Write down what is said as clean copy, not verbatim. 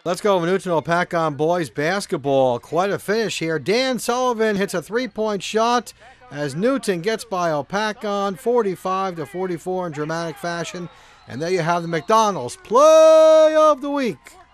Let's go, Newton Hopatcong boys basketball. Quite a finish here. Dan Sullivan hits a three-point shot as Newton gets by Hopatcong 45-44 in dramatic fashion. And there you have the McDonald's Play of the Week.